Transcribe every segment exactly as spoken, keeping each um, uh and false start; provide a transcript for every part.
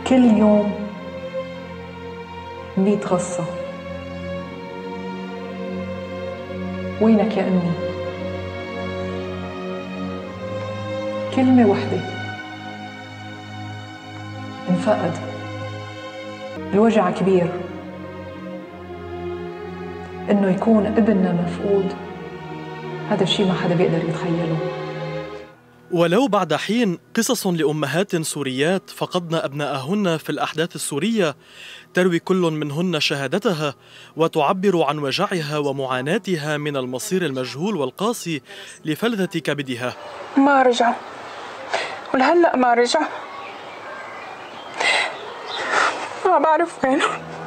كل يوم مية غصة. وينك يا أمي؟ كلمة وحدة انفقد. الوجع كبير، إنه يكون ابننا مفقود، هذا الشيء ما حدا بيقدر يتخيله. ولو بعد حين قصص لأمهات سوريات فقدن أبناءهن في الأحداث السورية تروي كل منهن شهادتها وتعبر عن وجعها ومعاناتها من المصير المجهول والقاسي لفلذة كبدها. ما رجع، ولهلأ ما رجع، ما بعرف وينه.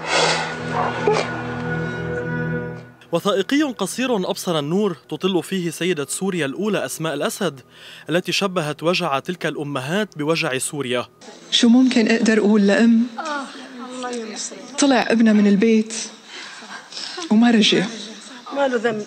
وثائقي قصير أبصر النور تطل فيه سيدة سوريا الأولى أسماء الأسد التي شبهت وجع تلك الأمهات بوجع سوريا. شو ممكن أقدر أقول لأم طلع ابنها من البيت وما رجع؟ ما له ذنب.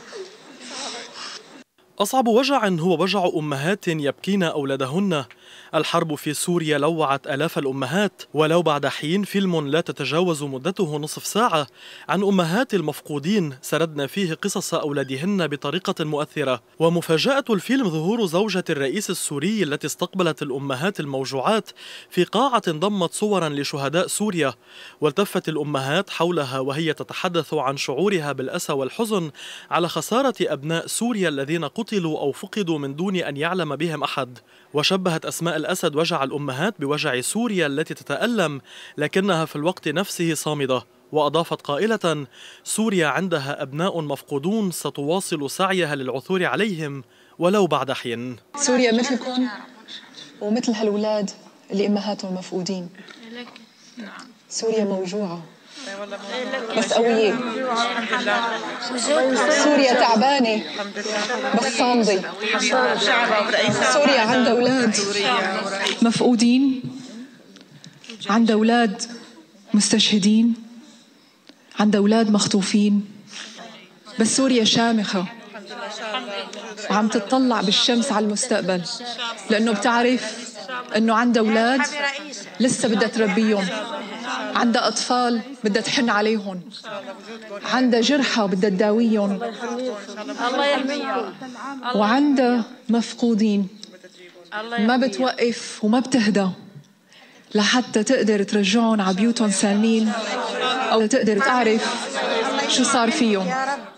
أصعب وجع هو وجع أمهات يبكين أولادهن. الحرب في سوريا لوعت آلاف الأمهات، ولو بعد حين فيلم لا تتجاوز مدته نصف ساعة عن أمهات المفقودين سردنا فيه قصص أولادهن بطريقة مؤثرة. ومفاجأة الفيلم ظهور زوجة الرئيس السوري التي استقبلت الأمهات الموجوعات في قاعة ضمت صورا لشهداء سوريا، والتفت الأمهات حولها وهي تتحدث عن شعورها بالأسى والحزن على خسارة أبناء سوريا الذين قتلوا أو فقدوا من دون أن يعلم بهم أحد. وشبهت أسماء الأسد وجع الأمهات بوجع سوريا التي تتألم لكنها في الوقت نفسه صامدة، وأضافت قائلة: سوريا عندها أبناء مفقودون ستواصل سعيها للعثور عليهم ولو بعد حين. سوريا مثلكم ومثل هالولاد اللي أمهاتهم مفقودين. سوريا موجوعة بس قوية. سوريا تعبانة بس صامدة. سوريا عندها أولاد مفقودين، عندها أولاد مستشهدين، عندها أولاد مخطوفين، بس سوريا شامخة وعم تتطلع بالشمس على المستقبل، لأنه بتعرف أنه عندها أولاد لسه بدها تربيهم، عندها أطفال بدها تحن عليهم، عندها جرحى بدها تداويهم، وعندها مفقودين ما بتوقف وما بتهدى لحتى تقدر ترجعهم على بيوتهم سالمين أو تقدر تعرف شو صار فيهم.